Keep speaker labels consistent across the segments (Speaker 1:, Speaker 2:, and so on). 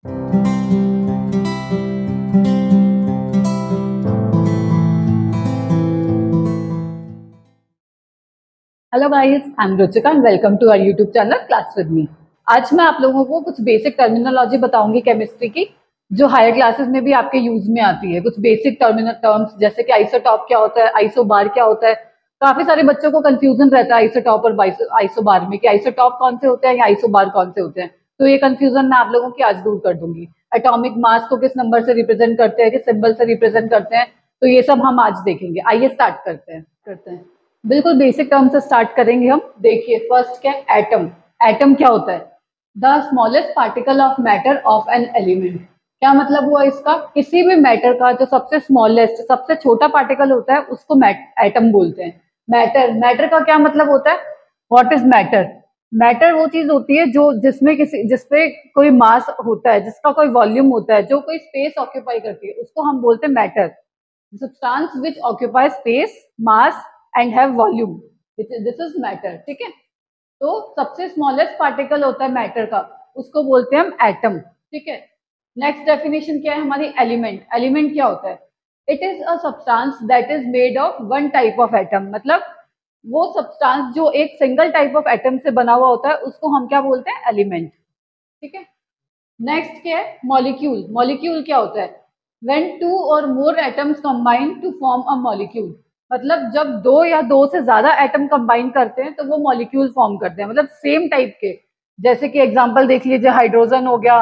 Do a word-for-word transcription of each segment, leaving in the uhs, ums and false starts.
Speaker 1: Hello guys, I am Ruchika and welcome to our YouTube channel class with me. आज मैं आप लोगों को कुछ बेसिक टर्मिनोलॉजी बताऊंगी केमिस्ट्री की, जो हायर क्लासेस में भी आपके यूज में आती है। कुछ बेसिक टर्मिनल टर्म्स जैसे कि आइसोटॉप क्या होता है, आइसोबार क्या होता है। काफी सारे बच्चों को कंफ्यूजन रहता है आइसोटॉप और आइसोबार में कि आइसोटॉप कौन से होते हैं या आइसोबार कौन से होते हैं। तो ये कंफ्यूजन मैं आप लोगों की आज दूर कर दूंगी। एटॉमिक मास को किस नंबर से रिप्रेजेंट करते हैं, किस सिंबल से रिप्रेजेंट करते हैं, तो ये सब हम आज देखेंगे। आइए स्टार्ट करते हैं करते हैं बिल्कुल बेसिक टर्म से स्टार्ट करेंगे हम। देखिए, फर्स्ट क्या है, एटम। एटम क्या होता है? The smallest particle of matter of an element. क्या मतलब हुआ इसका? किसी भी मैटर का जो सबसे स्मॉलेस्ट, सबसे छोटा पार्टिकल होता है उसको एटम बोलते हैं। मैटर, मैटर का क्या मतलब होता है? What is matter? मैटर वो चीज होती है जो जिसमें किसी जिसपे कोई मास होता है, जिसका कोई वॉल्यूम होता है, जो कोई स्पेस ऑक्यूपाई करती है, उसको हम बोलते हैं matter. Substance which occupy space, mass and have volume, this is matter. ठीक है, तो सबसे स्मॉलेस्ट पार्टिकल होता है मैटर का, उसको बोलते हैं हम एटम। ठीक है, नेक्स्ट डेफिनेशन क्या है हमारी? एलिमेंट। एलिमेंट क्या होता है? It is a substance that is made of one type of atom. मतलब वो सब्सटेंस जो एक सिंगल टाइप ऑफ एटम से बना हुआ होता है उसको हम क्या बोलते हैं? एलिमेंट। ठीक है, नेक्स्ट क्या है? मॉलिक्यूल। मॉलिक्यूल क्या होता है? When two or more atoms combine to form a molecule. मतलब जब दो या दो से ज्यादा एटम कंबाइन करते हैं तो वो मॉलिक्यूल फॉर्म करते हैं, मतलब सेम टाइप के। जैसे कि एग्जांपल देख लीजिए, हाइड्रोजन हो गया,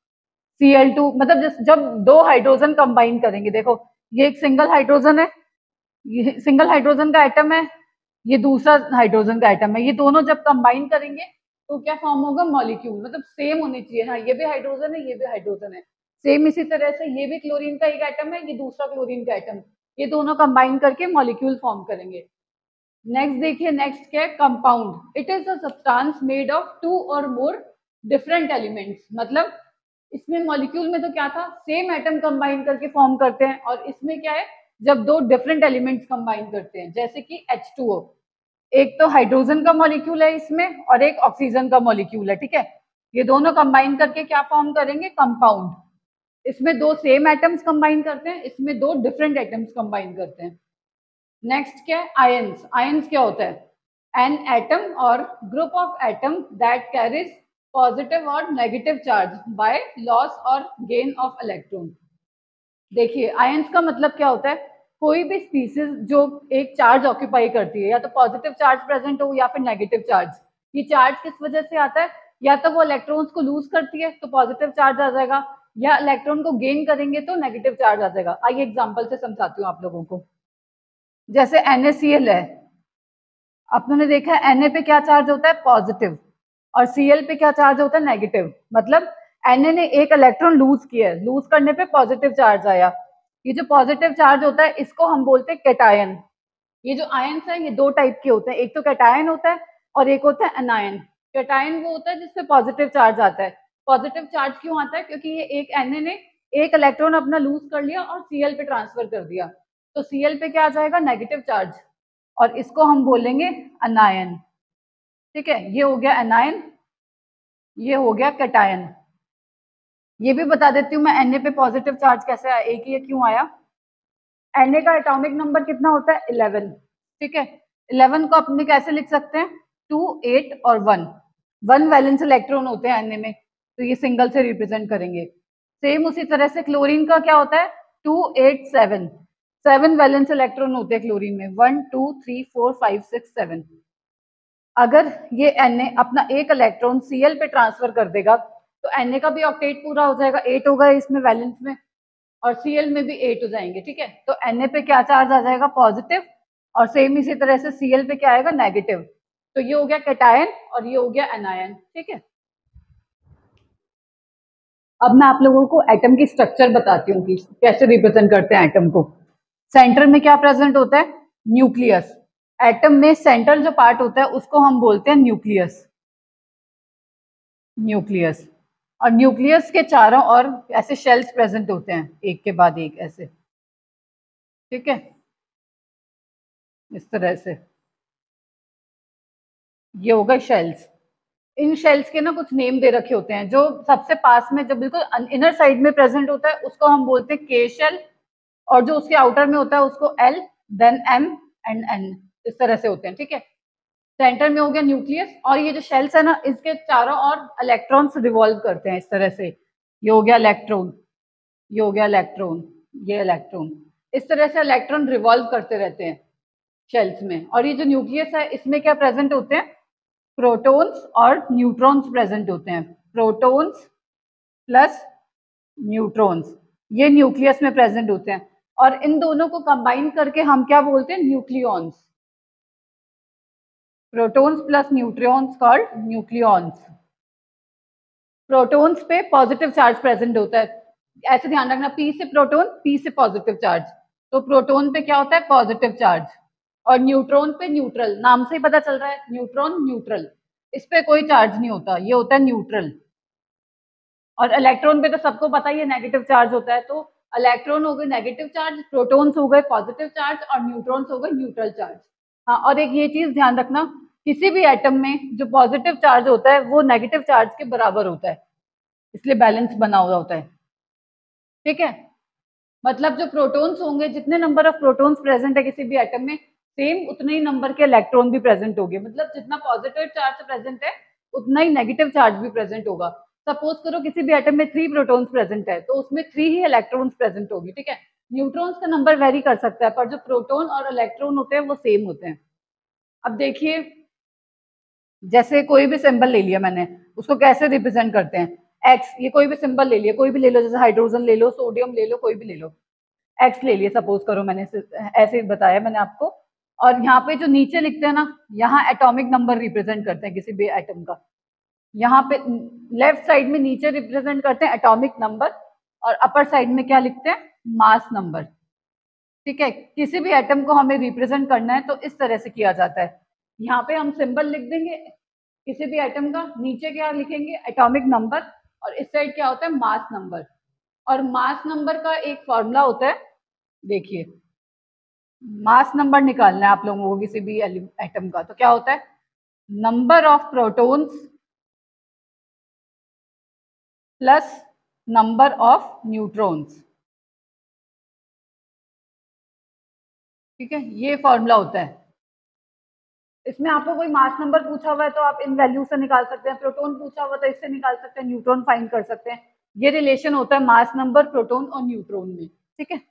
Speaker 1: सी एल टू। मतलब जिस- जब दो हाइड्रोजन कंबाइन करेंगे, देखो ये एक सिंगल हाइड्रोजन है, ये सिंगल हाइड्रोजन का एटम है, ये दूसरा हाइड्रोजन का एटम है। ये दोनों जब कंबाइन करेंगे तो क्या फॉर्म होगा? मॉलिक्यूल। मतलब सेम होनी चाहिए। हाँ, ये भी हाइड्रोजन है, ये भी हाइड्रोजन है, सेम। इसी तरह से ये भी क्लोरीन का एक एटम है, ये दूसरा क्लोरीन का एटम। ये दोनों कंबाइन करके मॉलिक्यूल फॉर्म करेंगे। नेक्स्ट देखिए, नेक्स्ट क्या है? Compound. It is a substance made of two or more different elements. मतलब इसमें मॉलिक्यूल में तो क्या था? सेम एटम कंबाइन करके फॉर्म करते हैं, और इसमें क्या है? जब दो डिफरेंट एलिमेंट्स कंबाइन करते हैं, जैसे कि एच टू ओ। एक तो हाइड्रोजन का मॉलिक्यूल है इसमें और एक ऑक्सीजन का मॉलिक्यूल है। ठीक है, ये दोनों कंबाइन करके क्या फॉर्म करेंगे? कंपाउंड। इसमें दो सेम एटम्स कंबाइन करते हैं, इसमें दो डिफरेंट एटम्स कंबाइन करते हैं। नेक्स्ट क्या है? आयंस। आयंस क्या होता है? An atom or group of atom that carries positive or negative charge by loss or gain of electron. देखिए, आयंस का मतलब क्या होता है? कोई भी स्पीसीज जो एक चार्ज ऑक्यूपाई करती है, या तो पॉजिटिव चार्ज प्रेजेंट हो या फिर नेगेटिव चार्ज। ये चार्ज किस वजह से आता है? या तो वो इलेक्ट्रॉन्स को लूज करती है तो पॉजिटिव चार्ज आ जाएगा, या इलेक्ट्रॉन को गेन करेंगे तो नेगेटिव चार्ज आ जाएगा। आइए एग्जांपल से समझाती हूँ आप लोगों को। जैसे एन ए सी एल है, आपने देखा है एन ए पे क्या चार्ज होता है? पॉजिटिव। और सी एल पे क्या चार्ज होता है? नेगेटिव। मतलब एन ए ने एक इलेक्ट्रॉन लूज किया है, लूज करने पे पॉजिटिव चार्ज आया। ये जो पॉजिटिव चार्ज होता है इसको हम बोलते हैं कैटायन। ये जो आयन्स हैं ये दो टाइप के होते हैं, एक तो कैटायन होता है और एक होता है एनायन। कैटायन वो होता है जिसपे पॉजिटिव चार्ज आता है। पॉजिटिव चार्ज क्यों आता है? क्योंकि ये एक एन ए ने एक इलेक्ट्रॉन अपना लूज कर लिया और सी एल पे ट्रांसफर कर दिया, तो सी एल पे क्या आ जाएगा? नेगेटिव चार्ज, और इसको हम बोलेंगे अनायन। ठीक है, ये हो गया एनायन, ये हो गया कैटायन। ये भी बता देती हूँ मैं, Na पे पॉजिटिव चार्ज कैसे आया, एक ही क्यों आया? Na का एटॉमिक नंबर कितना होता है? इलेवन। ठीक है, इलेवन को अपने कैसे लिख सकते हैं? टू, एट और वन। वन वैलेंस इलेक्ट्रॉन होते हैं Na में, तो ये सिंगल से रिप्रेजेंट करेंगे। सेम उसी तरह से क्लोरीन का क्या होता है? Two, eight, seven. Seven valence electron होते हैं क्लोरीन में, one, two, three, four, five, six, seven. अगर ये Na अपना एक इलेक्ट्रॉन Cl पे ट्रांसफर कर देगा तो Na का भी ऑक्टेट पूरा हो जाएगा, एट होगा इसमें वैलेंस में, और Cl में भी एट हो जाएंगे। ठीक है, तो Na पे क्या चार्ज आ जाएगा? पॉजिटिव। और सेम इसी तरह से Cl पे क्या आएगा? नेगेटिव। तो ये हो गया कैटायन और ये हो गया एनायन। ठीक है, अब मैं आप लोगों को एटम की स्ट्रक्चर बताती हूँ कि कैसे रिप्रेजेंट करते हैं एटम को। सेंटर में क्या प्रेजेंट होता है? न्यूक्लियस। एटम में सेंटर जो पार्ट होता है उसको हम बोलते हैं न्यूक्लियस। न्यूक्लियस। और न्यूक्लियस के चारों ओर ऐसे शेल्स प्रेजेंट होते हैं, एक के बाद एक ऐसे। ठीक है, इस तरह से ये होगा शेल्स। इन शेल्स के ना कुछ नेम दे रखे होते हैं। जो सबसे पास में, जो बिल्कुल इनर साइड में प्रेजेंट होता है उसको हम बोलते हैं के शेल, और जो उसके आउटर में होता है उसको L, then M and N, इस तरह से होते हैं, ठीक है। सेंटर में हो गया न्यूक्लियस, और ये जो शेल्स है ना इसके चारों ओर इलेक्ट्रॉन्स रिवॉल्व करते हैं इस तरह से। ये हो गया इलेक्ट्रॉन, ये हो गया इलेक्ट्रॉन, ये इलेक्ट्रॉन, इस तरह से इलेक्ट्रॉन रिवॉल्व करते रहते हैं शेल्स में। और ये जो न्यूक्लियस है इसमें क्या प्रेजेंट होते हैं, प्रोटॉन्स और न्यूट्रॉन्स प्रेजेंट होते हैं। प्रोटॉन्स प्लस न्यूट्रॉन्स, ये न्यूक्लियस में प्रेजेंट होते हैं, और इन दोनों को कंबाइन करके हम क्या बोलते हैं, nucleons. Protons plus neutrons called nucleons. Protons पे पॉजिटिव चार्ज प्रेजेंट होता है, ऐसे ध्यान रखना, पी से प्रोटॉन, पी से पॉजिटिव चार्ज, तो प्रोटॉन पे क्या होता है, पॉजिटिव चार्ज, और न्यूट्रॉन पे न्यूट्रल, नाम से ही पता चल रहा है, न्यूट्रॉन न्यूट्रल, इस पे कोई चार्ज नहीं होता, ये होता है न्यूट्रल। और इलेक्ट्रॉन पे तो सबको पता ही है नेगेटिव चार्ज होता है, तो इलेक्ट्रॉन हो गए नेगेटिव चार्ज, प्रोटॉन्स हो गए पॉजिटिव चार्ज, और न्यूट्रॉन्स हो गए न्यूट्रल चार्ज। हाँ, और एक ये चीज ध्यान रखना, किसी भी एटम में जो पॉजिटिव चार्ज होता है वो नेगेटिव चार्ज के बराबर होता है, इसलिए बैलेंस बना हुआ होता है, ठीक है। मतलब जो प्रोटॉन्स होंगे, जितने नंबर ऑफ प्रोटॉन्स प्रेजेंट है किसी भी एटम में, सेम उतने ही नंबर के इलेक्ट्रॉन भी प्रेजेंट होंगे। मतलब जितना पॉजिटिव चार्ज प्रेजेंट है उतना ही नेगेटिव चार्ज भी प्रेजेंट होगा। सपोज करो किसी भी एटम में थ्री प्रोटॉन्स प्रेजेंट है तो उसमें थ्री ही इलेक्ट्रॉन्स प्रेजेंट होगी, ठीक है। न्यूट्रॉन्स का नंबर वेरी कर सकता है, पर जो प्रोटॉन और इलेक्ट्रॉन होते हैं वो सेम होते हैं। अब देखिए, जैसे कोई भी सिंबल ले लिया मैंने, उसको कैसे रिप्रेजेंट करते हैं, एक्स, ये कोई भी सिंबल ले लिया, कोई भी ले लो, जैसे हाइड्रोजन ले लो, सोडियम ले लो, कोई भी ले लो, एक्स ले लिए सपोज करो, मैंने ऐसे बताया मैंने आपको। और यहाँ पे जो नीचे लिखते हैं ना, यहाँ एटॉमिक नंबर रिप्रेजेंट करते हैं किसी भी एटम का। यहाँ पे लेफ्ट साइड में नीचे रिप्रेजेंट करते हैं एटॉमिक नंबर, और अपर साइड में क्या लिखते हैं, मास नंबर, ठीक है। किसी भी एटम को हमें रिप्रेजेंट करना है तो इस तरह से किया जाता है। यहाँ पे हम सिंबल लिख देंगे किसी भी एटम का, नीचे क्या लिखेंगे, एटॉमिक नंबर, और इस साइड क्या होता है, मास नंबर। और मास नंबर का एक फॉर्मूला होता है, देखिए, मास नंबर निकालना है आप लोगों को किसी भी एटम का, तो क्या होता है, number of protons plus number of neutrons, ठीक है, ये फॉर्मूला होता है। इसमें आपको कोई मास नंबर पूछा हुआ है तो आप इन वैल्यू से निकाल सकते हैं, प्रोटॉन पूछा हुआ तो इससे निकाल सकते हैं, न्यूट्रॉन फाइंड कर सकते हैं। ये रिलेशन होता है मास नंबर, प्रोटॉन और न्यूट्रॉन में, ठीक है।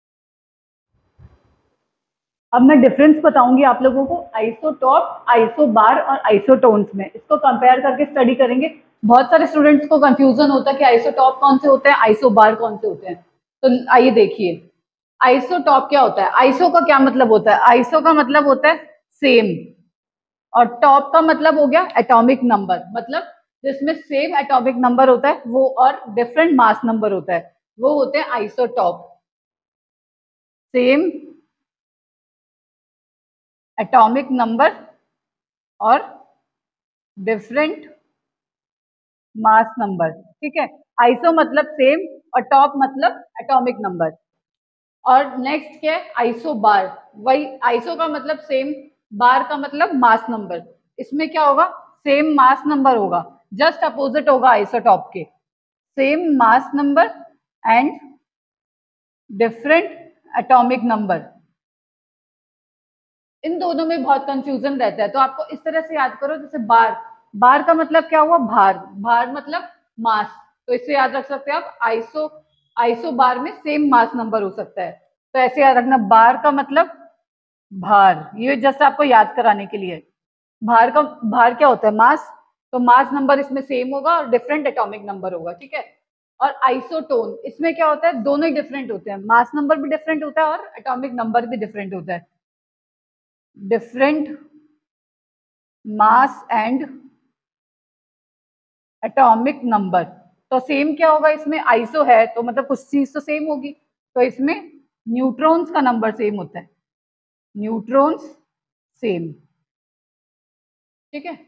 Speaker 1: अब मैं डिफरेंस बताऊंगी आप लोगों को आइसोटॉप, आइसोबार और आइसोटोन्स में, इसको कंपेयर करके स्टडी करेंगे। बहुत सारे स्टूडेंट्स को कंफ्यूजन होता है कि आइसोटॉप कौन से होते हैं, आइसोबार कौन से होते हैं। तो आइए देखिए, आइसोटॉप क्या होता है, आइसो का क्या मतलब होता है, आइसो का मतलब होता है सेम, और टॉप का मतलब हो गया एटॉमिक नंबर, मतलब जिसमें सेम एटॉमिक नंबर होता है वो और डिफरेंट मास नंबर होता है, वो होते हैं आइसोटॉप। सेम एटॉमिक नंबर और डिफरेंट मास नंबर, ठीक है। आइसो मतलब सेम और टॉप मतलब एटॉमिक नंबर। और नेक्स्ट क्या है, आइसोबार, वही आइसो का मतलब सेम, बार का मतलब मास नंबर। इसमें क्या होगा, सेम मास नंबर होगा, जस्ट अपोजिट होगा आइसोटॉप के, same mass number and different atomic number. इन दोनों में बहुत कंफ्यूजन रहता है, तो आपको इस तरह से याद करो, जैसे बार, बार का मतलब क्या हुआ, भार, भार मतलब मास, तो इससे याद रख सकते हैं आप, आइसो, आइसो बार में सेम मास नंबर हो सकता है, तो ऐसे याद रखना, बार का मतलब भार, ये जस्ट आपको याद कराने के लिए। भार का, भार क्या होता है, मास, तो मास नंबर इसमें सेम होगा और डिफरेंट एटॉमिक नंबर होगा, ठीक है। और आइसोटोन, इसमें क्या होता है, दोनों ही डिफरेंट होते हैं, मास नंबर भी डिफरेंट होता है और एटॉमिक नंबर भी डिफरेंट होता है, different mass and atomic number. तो सेम क्या होगा, इसमें आइसो है तो मतलब कुछ चीज तो सेम होगी, तो इसमें न्यूट्रॉन्स का नंबर सेम होता है, न्यूट्रॉन्स सेम, ठीक है।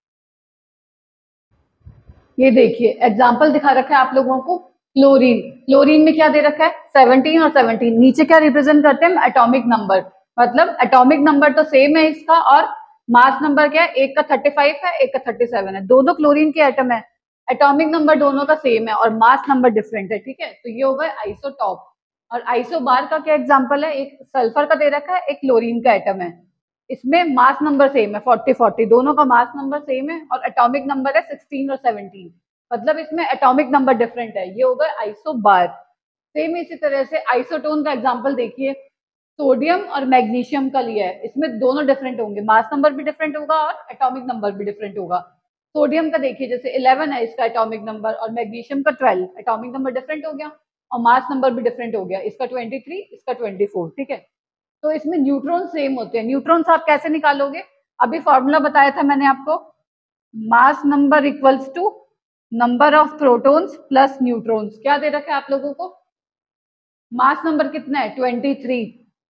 Speaker 1: ये देखिए एग्जांपल दिखा रखा है आप लोगों को, क्लोरीन, क्लोरीन में क्या दे रखा है, सेवनटीन और सेवनटीन, नीचे क्या रिप्रेजेंट करते हैं, एटॉमिक नंबर, मतलब एटॉमिक नंबर तो सेम है इसका और मास नंबर क्या है, एक का थर्टी फाइव है, एक का थर्टी सेवन है, दोनों क्लोरीन के एटम है, एटॉमिक नंबर दोनों का सेम है और मास नंबर डिफरेंट है, ठीक है। तो ये होगा आइसोटॉप। और आइसोबार का क्या एग्जांपल है, एक सल्फर का दे रखा है, एक क्लोरीन का एटम है, इसमें मास नंबर सेम है फोर्टी फोर्टी, दोनों का मास नंबर सेम है और एटॉमिक नंबर है सिक्सटीन और सेवनटीन, मतलब इसमें एटॉमिक नंबर डिफरेंट है, ये होगा आइसोबार। सेम इसी तरह से आइसोटोन का एग्जांपल देखिए, सोडियम और मैग्नीशियम का लिया है, इसमें दोनों डिफरेंट होंगे, मास नंबर भी डिफरेंट होगा और एटॉमिक नंबर भी डिफरेंट होगा। सोडियम का देखिए जैसे इलेवन है इसका एटॉमिक नंबर और मैग्नीशियम का ट्वेल्व, एटॉमिक नंबर डिफरेंट हो गया और मास नंबर भी डिफरेंट हो गया, इसका ट्वेंटी थ्री, इसका ट्वेंटी फोर, ठीक है। तो इसमें न्यूट्रॉन सेम होते हैं। न्यूट्रॉन्स आप कैसे निकालोगे, अभी फॉर्मूला बताया था मैंने आपको, mass number equals to number of protons plus neutrons. क्या दे रखा है आप लोगों को, मास नंबर कितना है ट्वेंटी थ्री,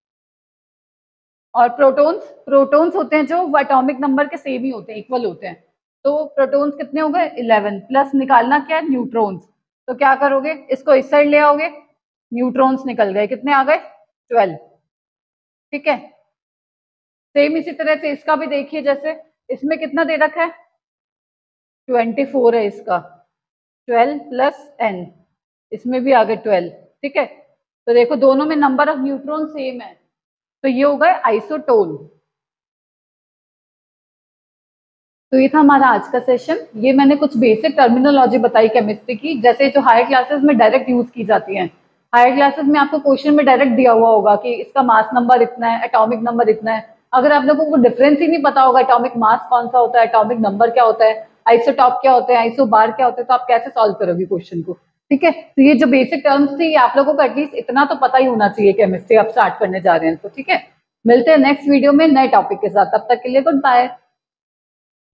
Speaker 1: और प्रोटॉन्स, प्रोटॉन्स होते हैं जो एटॉमिक नंबर के सेम ही होते हैं, इक्वल होते हैं, तो प्रोटॉन्स कितने हो गए इलेवन, प्लस निकालना क्या है न्यूट्रॉन्स, तो क्या करोगे इसको इस साइड ले आओगे, न्यूट्रॉन्स निकल गए, कितने आ गए ट्वेल्व, ठीक है। सेम इसी तरह से इसका भी देखिए, जैसे इसमें कितना दे रखा है ट्वेंटी फोर है इसका, ट्वेल्व प्लस एन, इसमें भी आ गए ट्वेल्व, ठीक है। तो देखो दोनों में नंबर ऑफ न्यूट्रॉन सेम है, तो ये होगा आइसोटोन। तो ये था हमारा आज का सेशन। ये मैंने कुछ बेसिक टर्मिनोलॉजी बताई केमिस्ट्री की, जैसे जो हायर क्लासेस में डायरेक्ट यूज की जाती हैं। हायर क्लासेस में आपको क्वेश्चन में डायरेक्ट दिया हुआ होगा कि इसका मास नंबर इतना है, एटॉमिक नंबर इतना है। अगर आप लोगों को डिफरेंस ही नहीं पता होगा, एटॉमिक मास कौन सा होता है, एटॉमिक नंबर क्या होता है, आइसोटॉप क्या होता है, आइसोबार क्या होता है, तो आप कैसे सॉल्व करोगे क्वेश्चन को, ठीक है। तो ये जो बेसिक टर्म्स थी, आप लोगों को एटलीस्ट इतना तो पता ही होना चाहिए केमिस्ट्री आप स्टार्ट करने जा रहे हैं तो, ठीक है। मिलते हैं नेक्स्ट वीडियो में नए टॉपिक के साथ, तब तक के लिए गुड बाय।